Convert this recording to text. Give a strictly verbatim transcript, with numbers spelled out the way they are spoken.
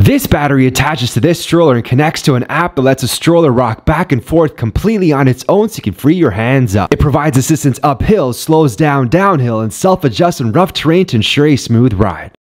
This battery attaches to this stroller and connects to an app that lets a stroller rock back and forth completely on its own so you can free your hands up. It provides assistance uphill, slows down downhill, and self-adjusts in rough terrain to ensure a smooth ride.